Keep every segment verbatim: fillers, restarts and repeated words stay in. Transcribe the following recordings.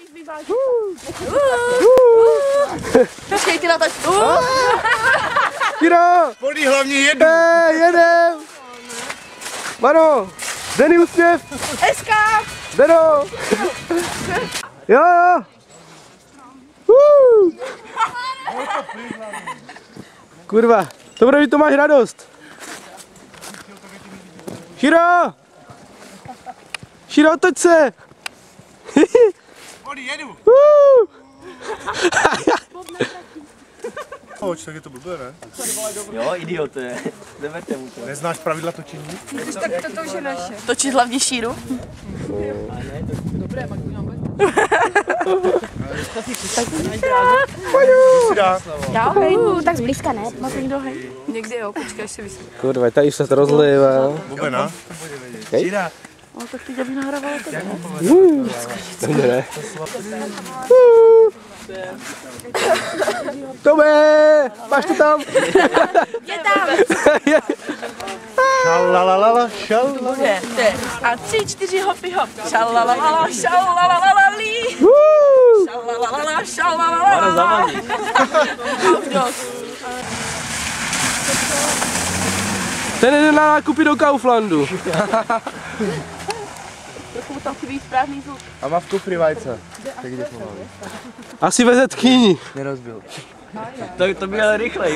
Počkej, ty na to. Kiro! Pojď hlavně jedu. Hej, jedem! Mano, Denny úsměv! Eska! Deno! Jo, jo! Uh. Kurva, to bude, že to máš radost. Širo! Širo, otoč se! Pojď, jedu. Uh. Pojď, tak je to blbé, ne? Jo, idiote. Neberte mu to. Neznáš pravidla točení? Tak to, to už je naše. Točit hlavně šíru. Dobré, pak mám být. Jo, tak zblízka ne. Máš někdo, hej? Někdy jo, počkej, až si vysvětlím. Kurva, tady se to rozlívá. Bubena. Šíra. No, tak ty děby nahrávala to, ne? Uh. Dobré. Tome, máš to tam? Je tam! Šalalalala, šalalalala. Bude, jde. A tři, čtyři, hopy, hop. Šalalalala, šalalalalali. Šalalalala, šalalalala. A už dost. Ten jde na nákupy do Kauflandu. Trochu mu tam chybí správný zvuk. A má v kufri vajce. Tak jde pomalu. Asi veze tchýni. Nerozbil. To, to by ale rychlej.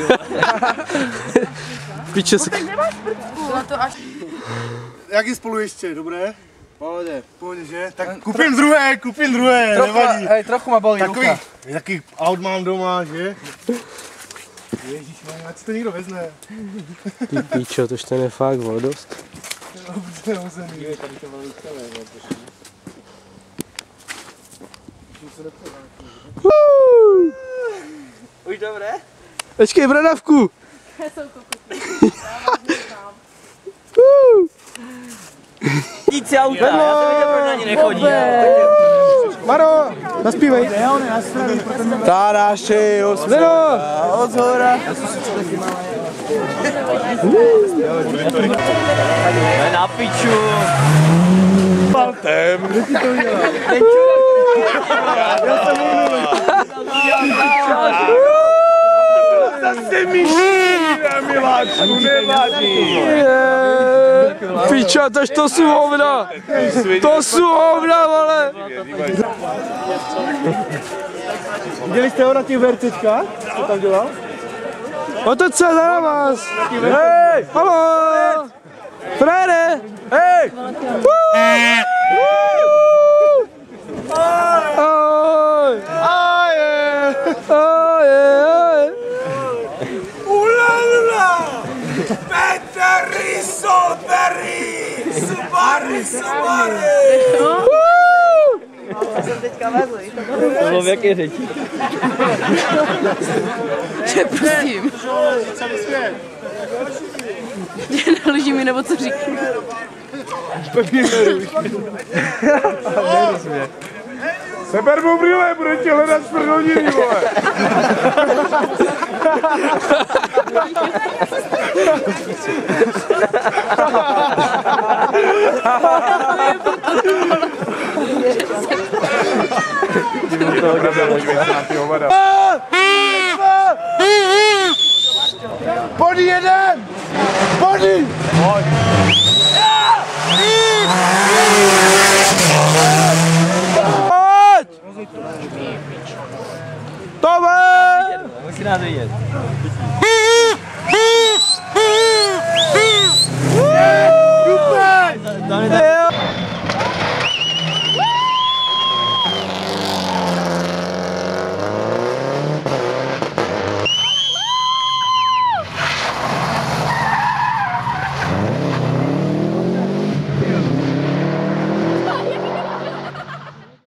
Piče se... Tak nemáš prcku. Byla to až... Jak je spolu ještě, dobré? Pohodě. Pohodě, že? Tak kupím druhé, kupím druhé, trochu, nevadí. Hej, trochu má bolí Takový, ruka. jaký aut mám doma, že? Ježišmarja, ať si to někdo vezne. Ty píčo, tož ten je fakt vodost. Už dobré? Počkej, bradavku! Nic si auta, já jsem viděl, proč na ně nechodí. Maro, naspívej. Tadáši, Zeno! od zhora. Na piču. Paltem. Kdo ti to udělal? Zase mi šíra, miláčku, nevadí. Pičo, tož to jsou hovna. To jsou hovna, vole. Viděli jste ho na těch vertičkách? Co tam dělal? Otoč se za vás. Hej, halo. Frére. Hej. Ahoj. Aje! Ahoj. Ulalala! Petteri Solberry! Subary, Subary! To jsem teďka vezl. To bylo v jaké řeči? Že prosím. Že naloží mi nebo co říkáš? Seber mu brýle, bude tě hledat z prdolniny, vole! Body jeden! Body! Pojď! Tome! Musí nás vidět. Super! Tam je